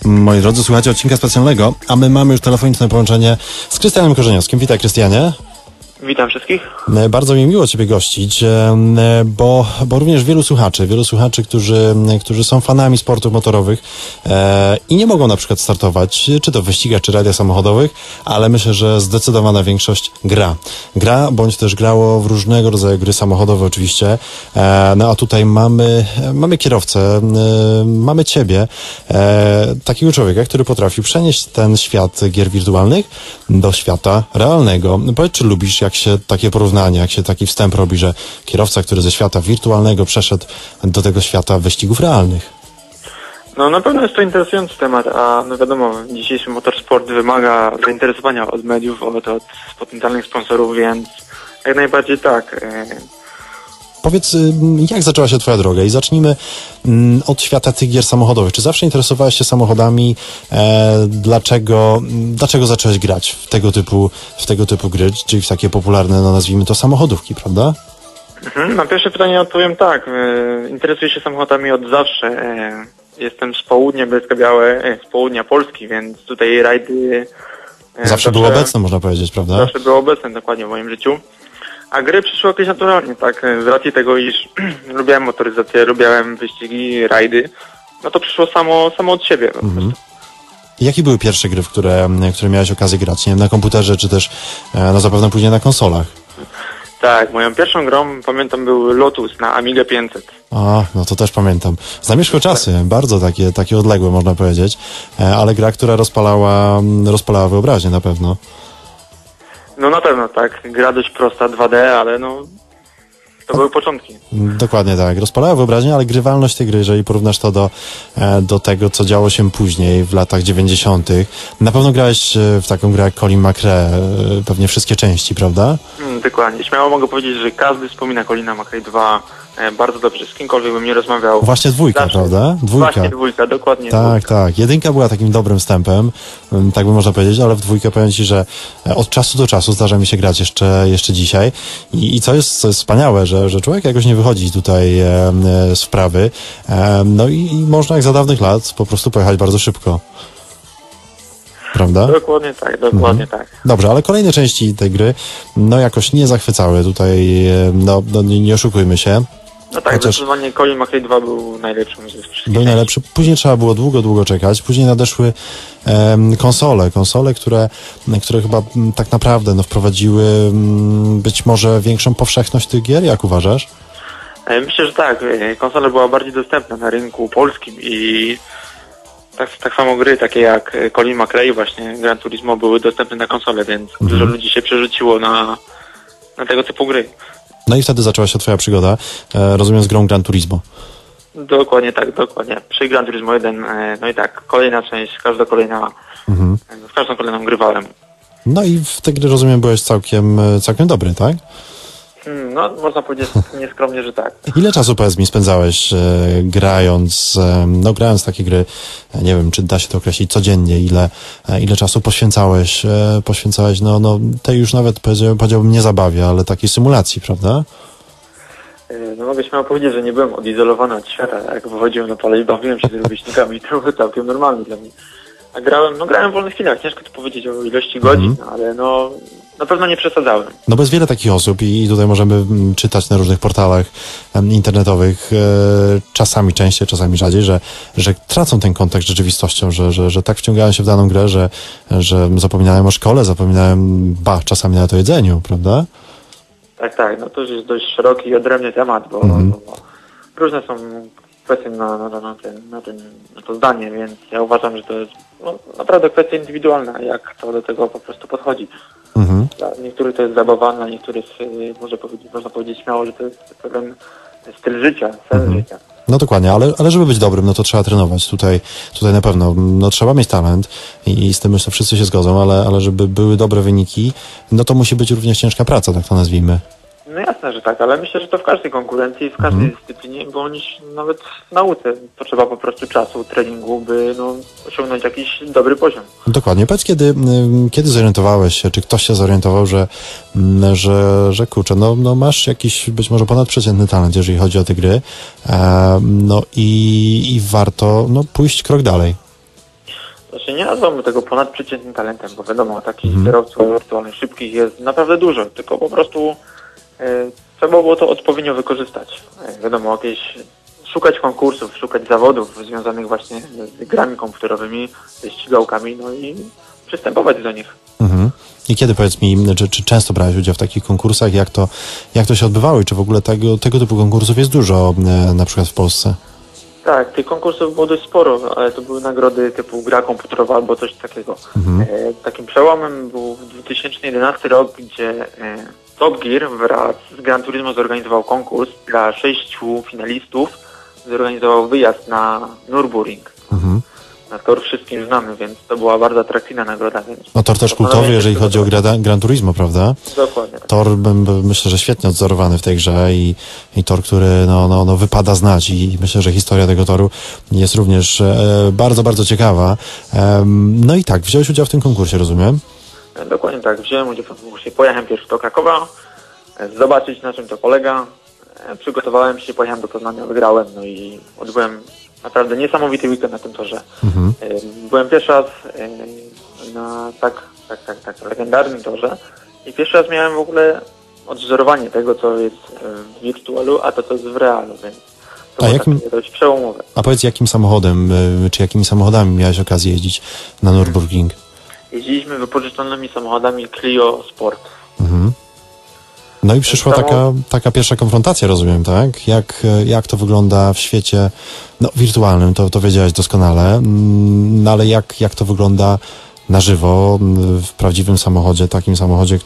Moi drodzy, słuchajcie odcinka specjalnego, a my mamy już telefoniczne połączenie z Krystianem Korzeniowskim. Witaj, Krystianie. Witam wszystkich. Bardzo mi miło Ciebie gościć, bo również wielu słuchaczy, którzy są fanami sportów motorowych i nie mogą na przykład startować, czy to w wyścigach, czy radiach samochodowych, ale myślę, że zdecydowana większość gra, bądź też grało w różnego rodzaju gry samochodowe oczywiście. No a tutaj mamy kierowcę, mamy Ciebie, takiego człowieka, który potrafi przenieść ten świat gier wirtualnych do świata realnego. Powiedz, czy lubisz, jak się takie porównanie, jak się taki wstęp robi, że kierowca, który ze świata wirtualnego przeszedł do tego świata wyścigów realnych? No na pewno jest to interesujący temat, a no wiadomo, dzisiejszy motorsport wymaga zainteresowania od mediów, od potencjalnych sponsorów, więc jak najbardziej tak. Powiedz, jak zaczęła się Twoja droga? I zacznijmy od świata tych gier samochodowych. Czy zawsze interesowałeś się samochodami? Dlaczego zacząłeś grać w tego typu gry, czyli w takie popularne, no nazwijmy to, samochodówki, prawda? Na pierwsze pytanie odpowiem tak. Interesuję się samochodami od zawsze. Jestem z południa, Bielsko-Białe, z południa Polski, więc tutaj rajdy... Zawsze były obecne, można powiedzieć, prawda? Zawsze były obecne, dokładnie, w moim życiu. A gry przyszły jakieś naturalnie, tak? Z racji tego, iż lubiałem motoryzację, lubiałem wyścigi, rajdy, no to przyszło samo od siebie. Jakie były pierwsze gry, w które miałeś okazję grać? Nie wiem, na komputerze, czy też no zapewne później na konsolach? Tak, moją pierwszą grą, pamiętam, był Lotus na Amigę 500. No to też pamiętam. Zamierzchłe czasy, bardzo takie odległe, można powiedzieć, ale gra, która rozpalała wyobraźnię na pewno. No na pewno, tak. Gra dość prosta, 2D, ale no to były początki. Dokładnie tak. Rozpalała wyobraźnię, ale grywalność tej gry, jeżeli porównasz to do tego, co działo się później w latach 90. Na pewno grałeś w taką grę jak Colin McRae, pewnie wszystkie części, prawda? Dokładnie. Śmiało mogę powiedzieć, że każdy wspomina Colina McRae 2 bardzo dobrze. Z kimkolwiek bym nie rozmawiał. Właśnie dwójka, zawsze. Prawda? Właśnie dwójka, dokładnie. Tak. Jedynka była takim dobrym wstępem, tak by można powiedzieć, ale w dwójkę powiem Ci, że od czasu do czasu zdarza mi się grać jeszcze dzisiaj. I co jest wspaniałe, że człowiek jakoś nie wychodzi tutaj z wprawy. No i można jak za dawnych lat po prostu pojechać bardzo szybko. Prawda? Dokładnie tak. Dobrze, ale kolejne części tej gry no jakoś nie zachwycały. Tutaj nie oszukujmy się. No tak, zdecydowanie Colin McRae 2 był najlepszym ze wszystkich. Był najlepszy. Później trzeba było długo czekać. Później nadeszły konsole, które chyba tak naprawdę wprowadziły być może większą powszechność tych gier. Jak uważasz? Myślę, że tak. Konsola była bardziej dostępna na rynku polskim i tak samo gry takie jak Colin McRae, właśnie Gran Turismo były dostępne na konsolę, więc dużo ludzi się przerzuciło na tego typu gry. No i wtedy zaczęła się Twoja przygoda, rozumiem, z grą Gran Turismo. Dokładnie tak, dokładnie. Przy Gran Turismo 1, no i tak, kolejna część, każda kolejna, w każdą kolejną grywałem. No i w te gry, rozumiem, byłeś całkiem dobry, tak? No, można powiedzieć nieskromnie, że tak. Ile czasu, powiedz mi, spędzałeś grając takie gry, nie wiem, czy da się to określić codziennie, ile czasu poświęcałeś tej już nawet powiedziałbym nie zabawie, ale takiej symulacji, prawda? No mogę śmiało powiedzieć, że nie byłem odizolowany od świata. Jak wychodziłem na pole i bawiłem się z rówieśnikami, to było całkiem normalne dla mnie. A grałem w wolnych chwilach. Ciężko to powiedzieć o ilości godzin, ale na pewno nie przesadzałem. No bo jest wiele takich osób i tutaj możemy czytać na różnych portalach internetowych, czasami częściej, czasami rzadziej, że tracą ten kontakt z rzeczywistością, że tak wciągają się w daną grę, że zapominają o szkole, czasami nawet o jedzeniu, prawda? Tak. No to już jest dość szeroki i odrębny temat, bo różne są kwestie na to zdanie, więc ja uważam, że to jest naprawdę kwestia indywidualna, jak to do tego po prostu podchodzi. Dla niektórych to jest zabawa, dla niektórych można powiedzieć śmiało, że to jest pewien styl życia, sens życia. No dokładnie, ale żeby być dobrym, no to trzeba trenować. Tutaj na pewno trzeba mieć talent i z tym myślę wszyscy się zgodzą, ale żeby były dobre wyniki, no to musi być również ciężka praca, tak to nazwijmy. No jasne, że tak, ale myślę, że to w każdej konkurencji, w każdej dyscyplinie, bądź nawet w nauce potrzeba po prostu czasu, treningu, by osiągnąć jakiś dobry poziom. Dokładnie. Powiedz, kiedy zorientowałeś się, czy ktoś się zorientował, że kurczę, masz jakiś być może ponadprzeciętny talent, jeżeli chodzi o te gry, i warto pójść krok dalej. Znaczy nie nazwałbym tego ponadprzeciętnym talentem, bo wiadomo, takich kierowców wirtualnych szybkich jest naprawdę dużo, tylko po prostu trzeba było to odpowiednio wykorzystać. Wiadomo, szukać konkursów, szukać zawodów związanych właśnie z grami komputerowymi, ze ścigałkami, no i przystępować do nich. Mhm. I kiedy, powiedz mi, czy często brałeś udział w takich konkursach? Jak to się odbywało i czy w ogóle tego typu konkursów jest dużo na przykład w Polsce? Tak, tych konkursów było dość sporo, ale to były nagrody typu gra komputerowa albo coś takiego. Takim przełomem był 2011 rok, gdzie Top Gear wraz z Gran Turismo zorganizował konkurs dla 6 finalistów, zorganizował wyjazd na Nürburgring. Na tor wszystkim znamy, więc to była bardzo atrakcyjna nagroda. Więc no tor też kultowy, jeżeli chodzi o Gran Turismo, prawda? Dokładnie. Tak. Tor, myślę, że świetnie odzorowany w tej grze i tor, który no wypada znać i myślę, że historia tego toru jest również bardzo, bardzo ciekawa. No i tak, wziąłeś udział w tym konkursie, rozumiem? Dokładnie tak, wziąłem udział w tym konkursie. Pojechałem pierwszy do Krakowa, zobaczyć na czym to polega. Przygotowałem się, pojechałem do Poznania, wygrałem, no i odbyłem naprawdę niesamowity weekend na tym torze. Byłem pierwszy raz na tak legendarnym torze i pierwszy raz miałem w ogóle odwzorowanie tego, co jest w wirtualu, a to, co jest w realu, więc to było takie dość przełomowe. A powiedz, jakim samochodem, czy jakimi samochodami miałeś okazję jeździć na Nürburgring? Jeździliśmy wypożyczonymi samochodami Clio Sport. No i przyszła taka pierwsza konfrontacja, rozumiem, tak? Jak to wygląda w świecie wirtualnym, to wiedziałeś doskonale, no ale jak to wygląda na żywo, w prawdziwym samochodzie, takim samochodzie,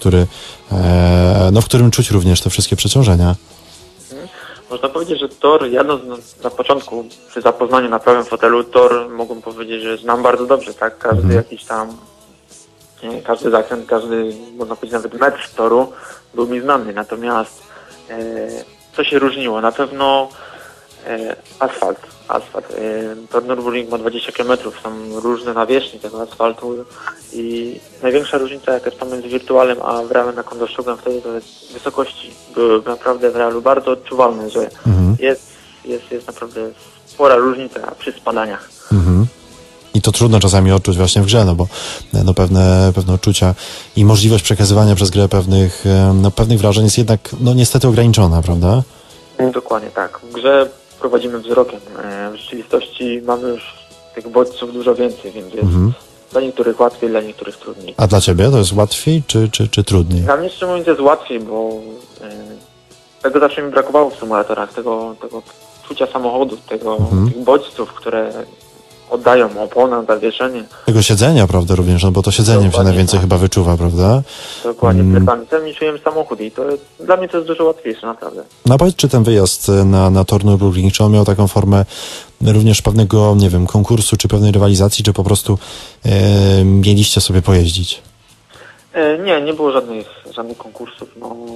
w którym czuć również te wszystkie przeciążenia? Można powiedzieć, że tor, jadąc na początku, przy zapoznaniu na prawym fotelu, tor mogłem powiedzieć, że znam bardzo dobrze, tak? Każdy jakiś tam, każdy zakręt, każdy, można powiedzieć, nawet metr toru był mi znany. Natomiast co się różniło? Na pewno asfalt. Tor Nürburgring ma 20 km, są różne nawierzchnie tego asfaltu i największa różnica, jaka jest pomiędzy wirtualem a w realu, jaką dostrzegłem wtedy, to jest wysokości. Były naprawdę w realu bardzo odczuwalne, że jest naprawdę spora różnica przy spadaniach. I to trudno czasami odczuć właśnie w grze, no bo pewne odczucia i możliwość przekazywania przez grę pewnych wrażeń jest jednak niestety ograniczona, prawda? Dokładnie tak. W grze prowadzimy wzrokiem. W rzeczywistości mamy już tych bodźców dużo więcej, więc jest dla niektórych łatwiej, dla niektórych trudniej. A dla Ciebie to jest łatwiej czy trudniej? Dla mnie, szczerze mówiąc, jest łatwiej, bo tego zawsze mi brakowało w symulatorach, tego czucia samochodu, tych bodźców, które oddają oponę, zawieszenie. Tego siedzenia, prawda, również, bo to siedzeniem się najwięcej chyba wyczuwa, prawda? Dokładnie, plecami czułem samochód i dla mnie to jest dużo łatwiejsze, naprawdę. No powiedz, czy ten wyjazd na tor Nürburgring, czy on miał taką formę również pewnego, nie wiem, konkursu, czy pewnej rywalizacji, czy po prostu mieliście sobie pojeździć? Nie było żadnych konkursów,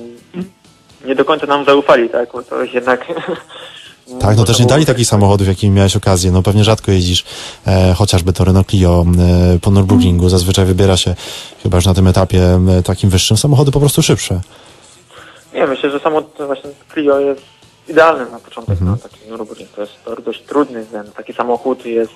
nie do końca nam zaufali, tak, bo to jednak... Tak, też nie dali takich samochodów, jakimi miałeś okazję. Pewnie rzadko jeździsz chociażby to Renault Clio po Nürburgringu. Zazwyczaj wybiera się, chyba już na tym etapie takim wyższym, samochody po prostu szybsze. Nie, myślę, że samo właśnie Clio jest idealny na początek na taki Nürburgring. To jest tor dość trudny, więc taki samochód jest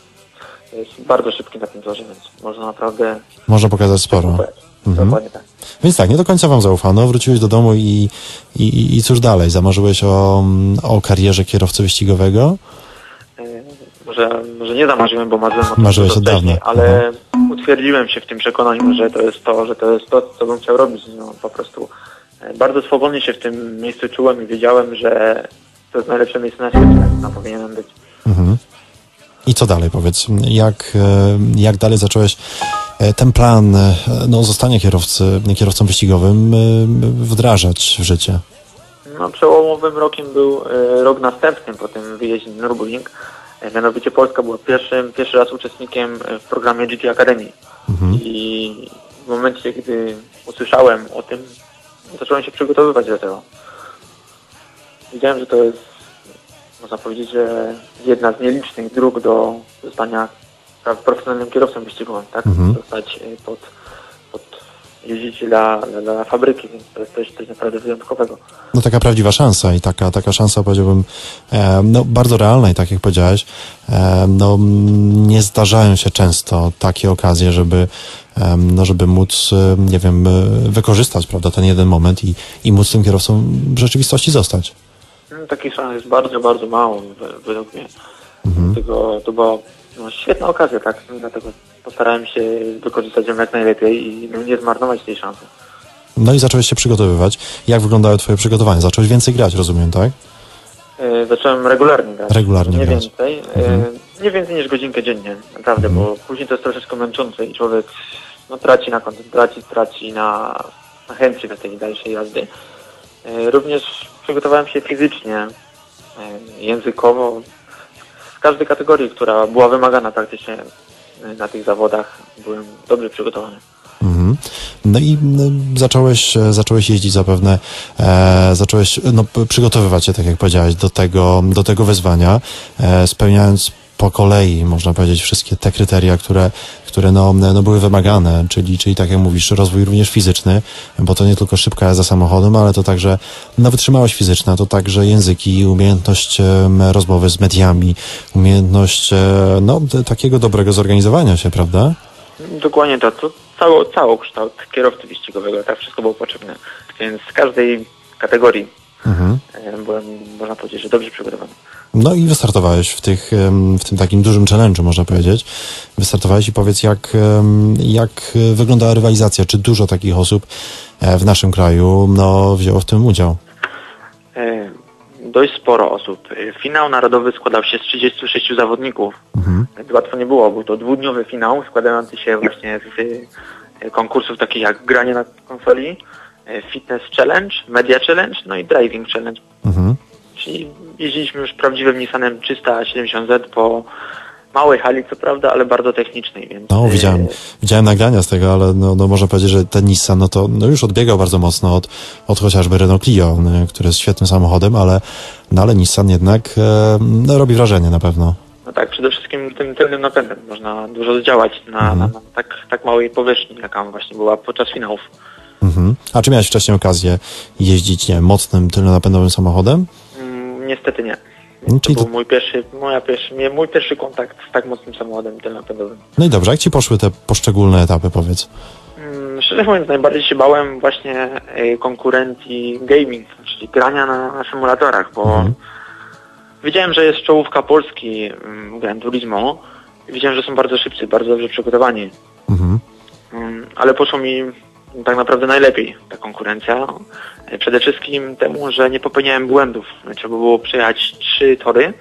bardzo szybki na tym torze, więc można naprawdę... Można pokazać sporo. Dokładnie tak. Więc tak, nie do końca wam zaufano, wróciłeś do domu i cóż dalej? Zamarzyłeś o karierze kierowcy wyścigowego? Może nie zamarzyłem, bo marzyłeś od dawna, ale utwierdziłem się w tym przekonaniu, że to jest to, co bym chciał robić. Po prostu bardzo swobodnie się w tym miejscu czułem i wiedziałem, że to jest najlepsze miejsce na świecie, tam powinienem być. I co dalej, powiedz? Jak dalej zacząłeś ten plan zostania kierowcą wyścigowym wdrażać w życie? Przełomowym rokiem był rok następny po tym wyjeździe na Nürburgring. Mianowicie Polska była pierwszy raz uczestnikiem w programie GT Academy. I w momencie, gdy usłyszałem o tym, zacząłem się przygotowywać do tego. Wiedziałem, że to jest, można powiedzieć, że jedna z nielicznych dróg do zostania profesjonalnym kierowcą wyścigowym, tak? Zostać pod jeździć dla fabryki, więc to jest coś naprawdę wyjątkowego. No taka prawdziwa szansa i taka szansa, powiedziałbym, no bardzo realna i tak jak powiedziałeś, no nie zdarzają się często takie okazje, żeby móc, nie wiem, wykorzystać, prawda, ten jeden moment i móc tym kierowcą w rzeczywistości zostać. Takich szans jest bardzo, bardzo mało według mnie. Dlatego to była świetna okazja, tak? Dlatego postarałem się wykorzystać ją jak najlepiej i nie zmarnować tej szansy. No i zacząłeś się przygotowywać. Jak wyglądały twoje przygotowania? Zacząłeś więcej grać, rozumiem, tak? Zacząłem regularnie grać. Regularnie grać. Więcej. Nie więcej niż godzinkę dziennie, naprawdę, bo później to jest troszeczkę męczące i człowiek traci na koncentracji, traci na chęci do tej dalszej jazdy. Również przygotowałem się fizycznie, językowo, w każdej kategorii, która była wymagana praktycznie na tych zawodach, byłem dobrze przygotowany. No i zacząłeś jeździć zapewne, zacząłeś przygotowywać się, tak jak powiedziałeś, do tego wyzwania, spełniając po kolei, można powiedzieć, wszystkie te kryteria, które były wymagane, czyli tak jak mówisz, rozwój również fizyczny, bo to nie tylko szybka jazda samochodem, ale to także wytrzymałość fizyczna, to także języki, umiejętność rozmowy z mediami, umiejętność takiego dobrego zorganizowania się, prawda? Dokładnie to całokształt kierowcy wyścigowego, tak wszystko było potrzebne, więc z każdej kategorii byłem, można powiedzieć, że dobrze przygotowany. No i wystartowałeś w tym takim dużym challenge'u, można powiedzieć. Wystartowałeś i powiedz, jak wyglądała rywalizacja? Czy dużo takich osób w naszym kraju wzięło w tym udział? Dość sporo osób. Finał narodowy składał się z 36 zawodników. Łatwo nie było, był to dwudniowy finał składający się właśnie z konkursów takich jak granie na konsoli, fitness challenge, media challenge, no i driving challenge. Czyli jeździliśmy już prawdziwym Nissanem 370Z po małej hali, co prawda, ale bardzo technicznej, więc... No, widziałem nagrania z tego, ale można powiedzieć, że ten Nissan, już odbiegał bardzo mocno od chociażby Renault Clio, który jest świetnym samochodem, ale Nissan jednak robi wrażenie na pewno. No tak, przede wszystkim tym tylnym napędem można dużo zdziałać na tak małej powierzchni, jaka właśnie była podczas finałów. A czy miałeś wcześniej okazję jeździć, nie wiem, mocnym tylnonapędowym samochodem? Niestety nie. Czyli to był mój pierwszy kontakt z tak mocnym samochodem tylnopędowym. No i dobrze, jak ci poszły te poszczególne etapy, powiedz? Szczerze mówiąc, najbardziej się bałem właśnie konkurencji gaming, czyli grania na symulatorach, bo wiedziałem, że jest czołówka Polski, Gran Turismo, i wiedziałem, że są bardzo szybcy, bardzo dobrze przygotowani. Ale poszło mi tak naprawdę najlepiej ta konkurencja. Przede wszystkim temu, że nie popełniałem błędów. Trzeba było przejechać 3 tory.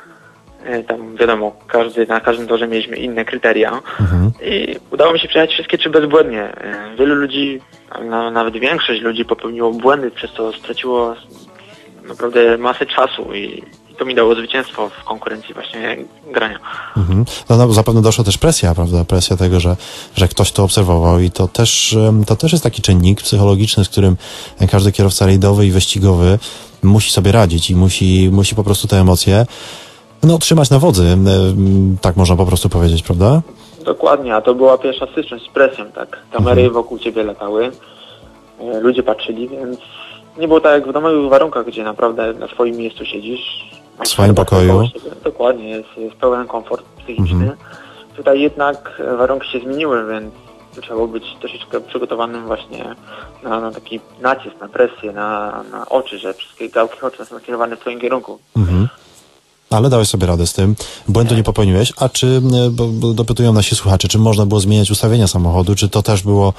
Tam wiadomo, na każdym torze mieliśmy inne kryteria. I udało mi się przejechać wszystkie 3 bezbłędnie. Wielu ludzi, nawet większość ludzi popełniło błędy, przez co straciło naprawdę masę czasu i to mi dało zwycięstwo w konkurencji właśnie grania. Zapewne doszła też presja, prawda? Presja tego, że ktoś to obserwował i to też jest taki czynnik psychologiczny, z którym każdy kierowca rajdowy i wyścigowy musi sobie radzić i musi po prostu te emocje trzymać na wodzy, tak można po prostu powiedzieć, prawda? Dokładnie, a to była pierwsza styczność z presją, tak. Kamery wokół ciebie latały, ludzie patrzyli, więc nie było tak jak w domowych warunkach, gdzie naprawdę na swoim miejscu siedzisz. W swoim pokoju. Dokładnie, jest pełen komfort psychiczny. Tutaj jednak warunki się zmieniły, więc trzeba być troszeczkę przygotowanym właśnie na taki nacisk, na presję, na oczy, że wszystkie gałki oczu są nakierowane w twoim kierunku. Ale dałeś sobie radę z tym, błędu nie popełniłeś, a czy, bo dopytują nasi słuchacze, czy można było zmieniać ustawienia samochodu, czy to też było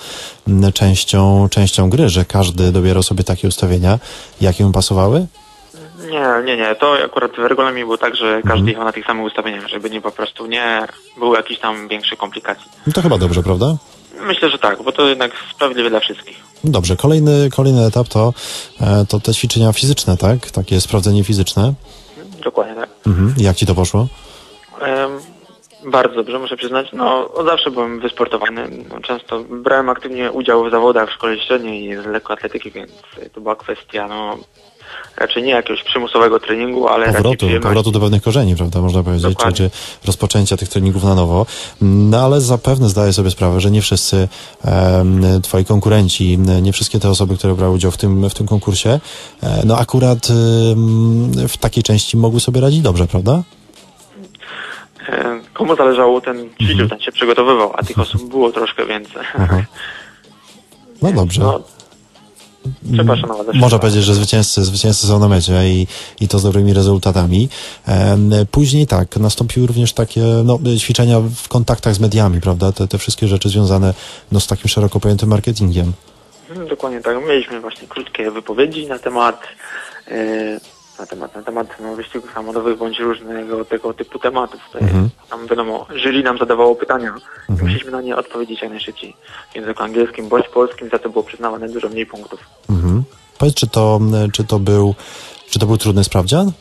częścią gry, że każdy dobierał sobie takie ustawienia, jakie mu pasowały? Nie. To akurat w regulaminie było tak, że każdy jechał na tych samych ustawieniach, żeby po prostu nie było jakichś tam większych komplikacji. No to chyba dobrze, prawda? Myślę, że tak, bo to jednak sprawiedliwe dla wszystkich. Dobrze, kolejny etap to te ćwiczenia fizyczne, tak? Takie sprawdzenie fizyczne. Dokładnie tak. Jak ci to poszło? Bardzo dobrze, muszę przyznać. Od zawsze byłem wysportowany. Często brałem aktywnie udział w zawodach w szkole średniej z lekkoatletyki, więc to była kwestia raczej nie jakiegoś przymusowego treningu, ale powrotu do pewnych korzeni, prawda, można powiedzieć, czy rozpoczęcia tych treningów na nowo. No ale zapewne zdaję sobie sprawę, że nie wszyscy twoi konkurenci, nie wszystkie te osoby, które brały udział w tym konkursie, no akurat w takiej części mogły sobie radzić dobrze, prawda? Komu zależało, ten ćwiczył, ten się przygotowywał, a tych osób było troszkę więcej. No dobrze. No, trzeba szanować. Można powiedzieć, że zwycięzcy są na mecie i to z dobrymi rezultatami. Później tak, nastąpiły również takie ćwiczenia w kontaktach z mediami, prawda? Te wszystkie rzeczy związane z takim szeroko pojętym marketingiem. Dokładnie tak. Mieliśmy właśnie krótkie wypowiedzi na temat wyścigów samochodowych bądź różnego tego typu tematów. Tam wiadomo, jury nam zadawało pytania i musieliśmy na nie odpowiedzieć jak najszybciej w języku angielskim bądź polskim, za to było przyznawane dużo mniej punktów. Powiedz, czy to był trudny sprawdzian?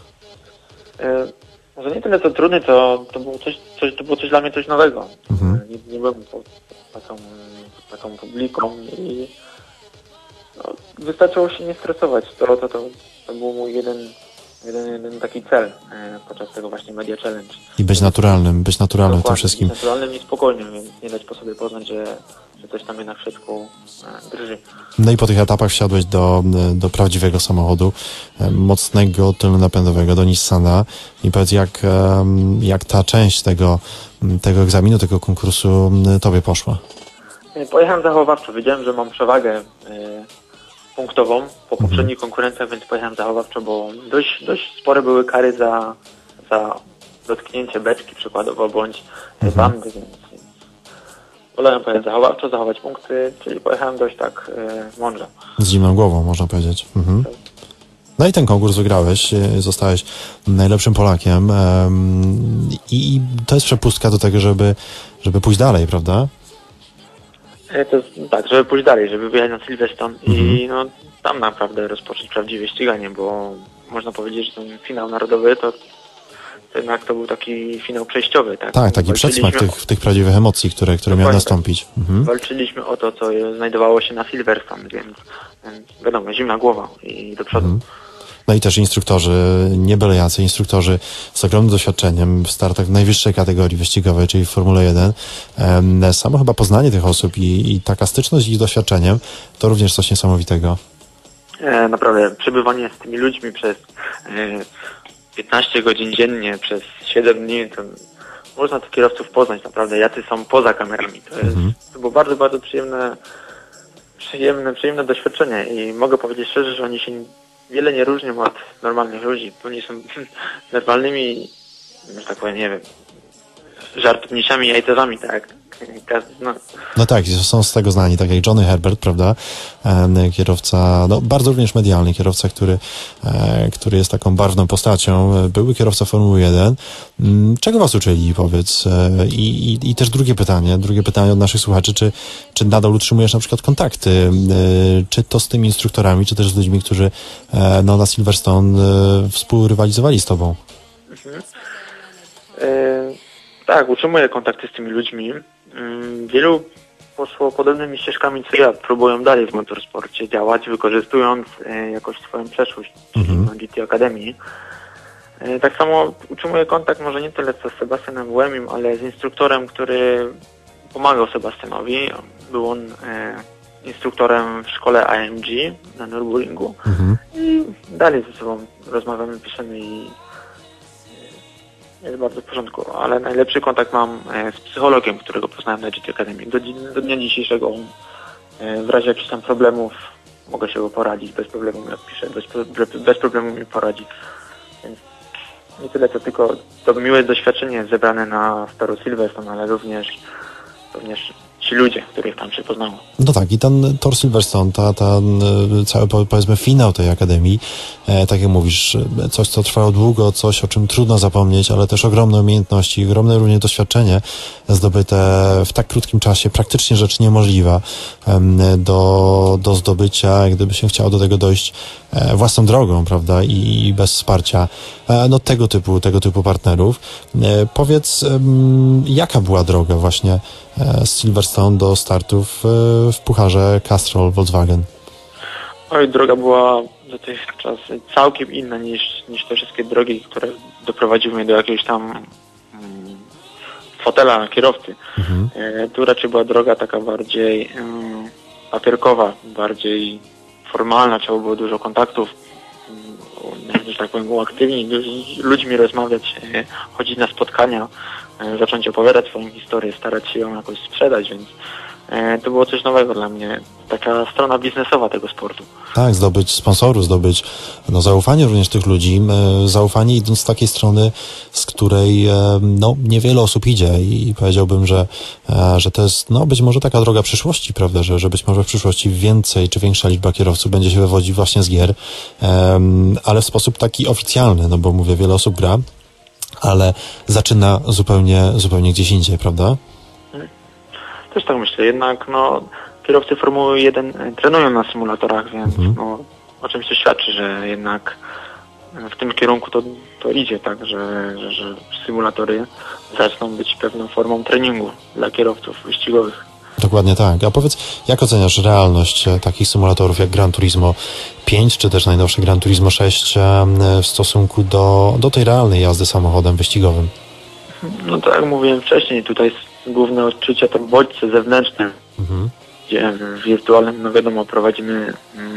Może nie tyle co trudny, to było coś dla mnie coś nowego. Nie byłem pod taką publiką i wystarczyło się nie stresować. To był mój jeden taki cel podczas tego właśnie Media Challenge. I być naturalnym w tym wszystkim. Być naturalnym i spokojnym, więc nie dać po sobie poznać, że coś tam jednak w środku drży. No i po tych etapach wsiadłeś do prawdziwego samochodu, mocnego tylnonapędowego, do Nissana. I powiedz, jak ta część tego egzaminu, tego konkursu tobie poszła? Pojechałem zachowawczo. Wiedziałem, że mam przewagę punktową po poprzednich konkurencjach, więc pojechałem zachowawczo, bo dość spore były kary za dotknięcie beczki przykładowo, bądź bandy, więc wolałem pojechać zachowawczo, zachować punkty, czyli pojechałem dość tak mądrze. Z zimną głową, można powiedzieć. No i ten konkurs wygrałeś, zostałeś najlepszym Polakiem i to jest przepustka do tego, żeby pójść dalej, prawda? To jest, tak, żeby pójść dalej, żeby wyjechać na Silverstone i tam naprawdę rozpocząć prawdziwe ściganie, bo można powiedzieć, że ten finał narodowy to jednak to był taki finał przejściowy. Tak, taki przedsmak tych prawdziwych emocji, które miały nastąpić. Walczyliśmy o to, co znajdowało się na Silverstone, więc wiadomo, zimna głowa i do przodu. No i też instruktorzy, nie byle jacy, instruktorzy z ogromnym doświadczeniem w startach w najwyższej kategorii wyścigowej, czyli w Formule 1. Samo chyba poznanie tych osób i taka styczność z ich doświadczeniem to również coś niesamowitego. Naprawdę, przebywanie z tymi ludźmi przez 15 godzin dziennie, przez 7 dni, to można tych kierowców poznać naprawdę, jacy są poza kamerami. To było bardzo, bardzo przyjemne doświadczenie i mogę powiedzieć szczerze, że oni się wiele nie różnią od normalnych ludzi. Oni są normalnymi, że tak powiem, nie wiem, żartowniczymi jajcarzami, tak? Każdy z nas. No tak, są z tego znani, tak jak Johnny Herbert, prawda? Kierowca, bardzo również medialny, kierowca, który jest taką barwną postacią. Były kierowca Formuły 1. Czego was uczyli, powiedz? I też drugie pytanie od naszych słuchaczy, czy nadal utrzymujesz na przykład kontakty, czy to z tymi instruktorami, czy też z ludźmi, którzy na Silverstone współrywalizowali z tobą? Tak, utrzymuję kontakty z tymi ludźmi. Wielu poszło podobnymi ścieżkami co ja, próbują dalej w motorsporcie działać, wykorzystując jakoś swoją przeszłość na GT Akademii. Tak samo utrzymuję kontakt może nie tyle co z Sebastianem Buemim, ale z instruktorem, który pomagał Sebastianowi. Był on instruktorem w szkole AMG na Nürburgringu i dalej ze sobą rozmawiamy, piszemy i jest bardzo w porządku, ale najlepszy kontakt mam z psychologiem, którego poznałem na GT Academy. Do dnia dzisiejszego w razie jakichś tam problemów mogę się go poradzić bez problemu, jak piszę, bez problemu mi poradzi. Więc nie tyle to tylko to miłe doświadczenie zebrane na Staru Silverstone, ale również ci ludzie, których tam się poznało. No tak, i ten Tor Silverstone, cały, powiedzmy, finał tej akademii, tak jak mówisz, coś, co trwało długo, coś, o czym trudno zapomnieć, ale też ogromne umiejętności, ogromne również doświadczenie zdobyte w tak krótkim czasie, praktycznie rzecz niemożliwa do zdobycia, gdyby się chciało do tego dojść własną drogą, prawda, i bez wsparcia tego typu partnerów. Powiedz, jaka była droga właśnie z Silverstone do startów w pucharze Castrol Volkswagen? Oj, droga była dotychczas całkiem inna niż te wszystkie drogi, które doprowadziły mnie do jakiegoś tam fotela kierowcy. Tu raczej była droga taka bardziej papierkowa, bardziej formalna, trzeba było dużo kontaktów, że tak powiem, uaktywnić, z ludźmi rozmawiać, chodzić na spotkania, zacząć opowiadać swoją historię, starać się ją jakoś sprzedać, więc to było coś nowego dla mnie, taka strona biznesowa tego sportu. Tak, zdobyć sponsorów, zdobyć zaufanie również tych ludzi, zaufanie idąc z takiej strony, z której niewiele osób idzie i powiedziałbym, że to jest być może taka droga przyszłości, prawda, że być może w przyszłości więcej czy większa liczba kierowców będzie się wywodzić właśnie z gier, ale w sposób taki oficjalny, bo mówię, wiele osób gra, ale zaczyna zupełnie gdzieś indziej, prawda? Też tak myślę, jednak kierowcy Formuły 1 trenują na symulatorach, więc o czymś to świadczy, że jednak w tym kierunku to idzie, tak, że symulatory zaczną być pewną formą treningu dla kierowców wyścigowych. Dokładnie tak. A powiedz, jak oceniasz realność takich symulatorów jak Gran Turismo 5, czy też najnowsze Gran Turismo 6 w stosunku do tej realnej jazdy samochodem wyścigowym? No tak jak mówiłem wcześniej, tutaj główne odczucia to bodźce zewnętrzne, gdzie w wirtualnym, wiadomo, prowadzimy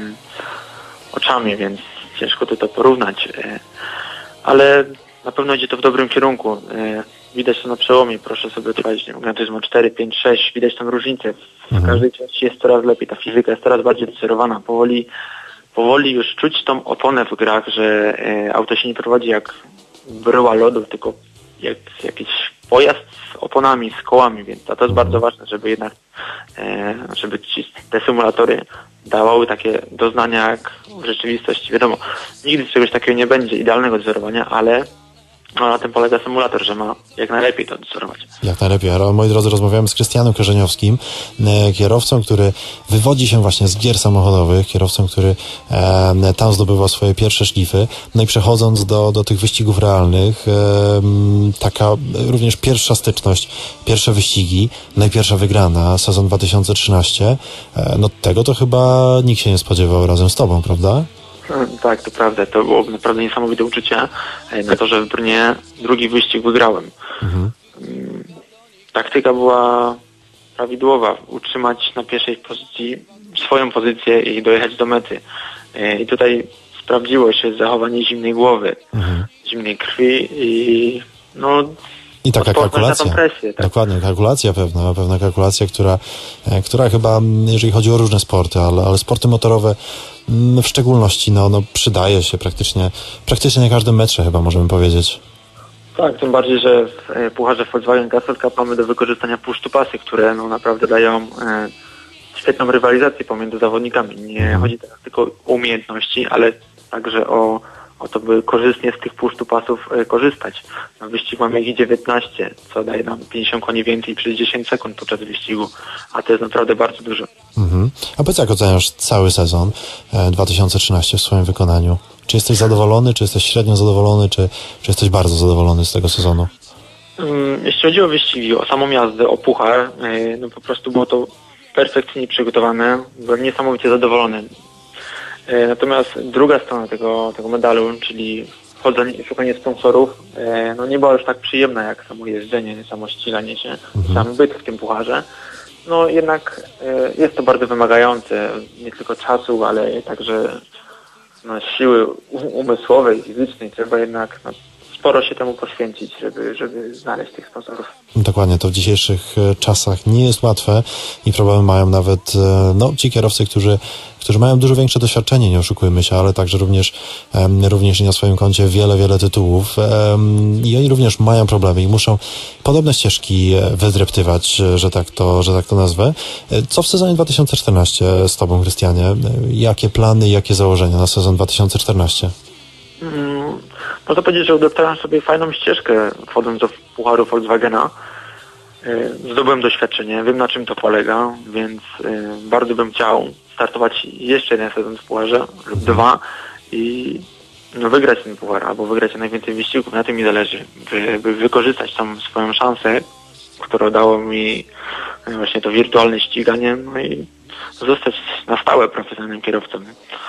oczami, więc ciężko to porównać, ale na pewno idzie to w dobrym kierunku. Widać to na przełomie, proszę sobie odpalić Gran Turismo 4, 5, 6, widać tam różnicę. W każdej części jest coraz lepiej, ta fizyka jest coraz bardziej dozorowana. Powoli już czuć tą oponę w grach, że auto się nie prowadzi jak bryła lodu, tylko jak jakiś pojazd z oponami, z kołami, więc to jest bardzo ważne, żeby jednak żeby te symulatory dawały takie doznania jak w rzeczywistości. Wiadomo, nigdy czegoś takiego nie będzie, idealnego dozorowania, ale na tym polega symulator, że ma jak najlepiej to dozorować. Jak najlepiej. Moi drodzy, rozmawiamy z Krystianem Korzeniowskim, kierowcą, który wywodzi się właśnie z gier samochodowych, kierowcą, który tam zdobywa swoje pierwsze szlify. No i przechodząc do tych wyścigów realnych, taka również pierwsza styczność, pierwsze wyścigi, najpierwsza wygrana, sezon 2013. Tego to chyba nikt się nie spodziewał razem z tobą, prawda? Tak, to prawda. To było naprawdę niesamowite uczucie na to, że w Brnie drugi wyścig wygrałem. Taktyka była prawidłowa. Utrzymać na pierwszej pozycji swoją pozycję i dojechać do mety. I tutaj sprawdziło się zachowanie zimnej głowy, zimnej krwi i taka kalkulacja. Na tą presję, tak. Dokładnie, kalkulacja pewna kalkulacja, która chyba, jeżeli chodzi o różne sporty, ale sporty motorowe w szczególności, przydaje się praktycznie na każdym metrze, chyba możemy powiedzieć. Tak, tym bardziej, że w pucharze Volkswagen Castrol Cup mamy do wykorzystania push-to-passy, które naprawdę dają świetną rywalizację pomiędzy zawodnikami. Nie chodzi teraz tylko o umiejętności, ale także o to, by korzystnie z tych push-to-passów korzystać. Na wyścig mamy ich 19, co daje nam 50 koni więcej przez 10 sekund podczas wyścigu, a to jest naprawdę bardzo dużo. A powiedz, jak oceniasz cały sezon 2013 w swoim wykonaniu? Czy jesteś zadowolony, czy jesteś średnio zadowolony, czy jesteś bardzo zadowolony z tego sezonu? Jeśli chodzi o wyścigi, o samą jazdę, o puchar, po prostu było to perfekcyjnie przygotowane. Byłem niesamowicie zadowolony. Natomiast druga strona tego medalu, czyli szukanie sponsorów, nie była już tak przyjemna jak samo jeżdżenie, samo ściganie się, sam byt w tym pucharze. Jednak jest to bardzo wymagające, nie tylko czasu, ale także siły umysłowej, fizycznej. Trzeba jednak sporo się temu poświęcić, żeby znaleźć tych sponsorów. Dokładnie, to w dzisiejszych czasach nie jest łatwe i problemy mają nawet ci kierowcy, którzy mają dużo większe doświadczenie, nie oszukujmy się, ale także również na swoim koncie wiele tytułów i oni również mają problemy i muszą podobne ścieżki wydreptywać, że tak to nazwę. Co w sezonie 2014 z tobą, Krystianie? Jakie plany, jakie założenia na sezon 2014? Można powiedzieć, że udeptałem sobie fajną ścieżkę wchodząc do pucharu Volkswagena. Zdobyłem doświadczenie, wiem na czym to polega, więc bardzo bym chciał startować jeszcze jeden sezon w pucharze lub dwa i wygrać ten puchar albo wygrać najwięcej wyścigów. Na tym mi zależy, by wykorzystać tą swoją szansę, którą dało mi właśnie to wirtualne ściganie, i zostać na stałe profesjonalnym kierowcą.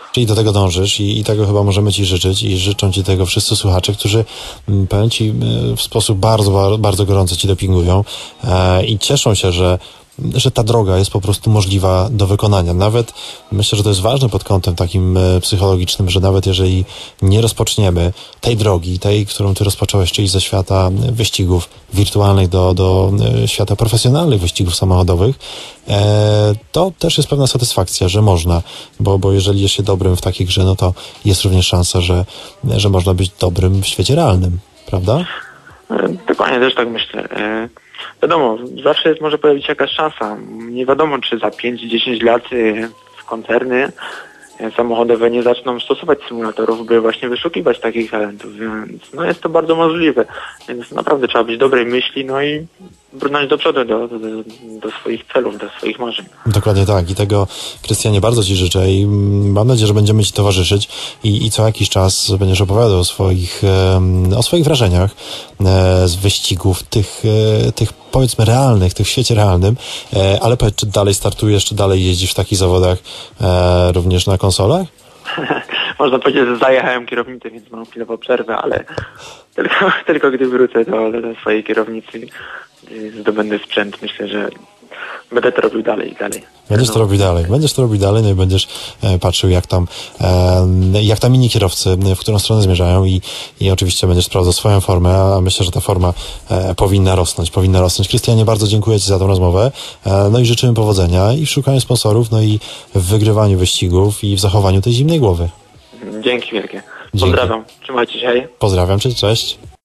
Czyli do tego dążysz i tego chyba możemy Ci życzyć i życzą Ci tego wszyscy słuchacze, którzy, powiem Ci, w sposób bardzo, bardzo gorąco Ci dopingują i cieszą się, że ta droga jest po prostu możliwa do wykonania. Nawet myślę, że to jest ważne pod kątem takim psychologicznym, że nawet jeżeli nie rozpoczniemy tej drogi, tej, którą Ty rozpocząłeś, czyli ze świata wyścigów wirtualnych do świata profesjonalnych wyścigów samochodowych, to też jest pewna satysfakcja, że można, bo jeżeli jest się dobrym w takiej grze, no to jest również szansa, że można być dobrym w świecie realnym, prawda? Dokładnie, też tak myślę. Wiadomo, zawsze może pojawić się jakaś szansa. Nie wiadomo, czy za 5-10 lat koncerny samochodowe nie zaczną stosować symulatorów, by właśnie wyszukiwać takich talentów, więc no jest to bardzo możliwe. Więc naprawdę trzeba być dobrej myśli, no i brnąć do przodu do swoich celów, do swoich marzeń. Dokładnie tak i tego, Krystianie, bardzo Ci życzę i mam nadzieję, że będziemy Ci towarzyszyć i co jakiś czas będziesz opowiadał o swoich wrażeniach z wyścigów tych powiedzmy realnych, tych w świecie realnym, ale powiedz, czy dalej startujesz, czy dalej jeździsz w takich zawodach również na konsolach? Można powiedzieć, że zajechałem kierownicę, więc mam chwilową przerwę, ale tylko gdy wrócę do swojej kierownicy, zdobędę sprzęt, myślę, że będę to robił dalej. Będziesz to robił dalej, no i będziesz patrzył, jak tam inni kierowcy, w którą stronę zmierzają i oczywiście będziesz sprawdzał swoją formę, a myślę, że ta forma powinna rosnąć. Krystianie, bardzo dziękuję Ci za tę rozmowę, no i życzymy powodzenia i w szukaniu sponsorów, no i w wygrywaniu wyścigów i w zachowaniu tej zimnej głowy. Dzięki wielkie. Pozdrawiam. Trzymajcie się. Pozdrawiam, cześć.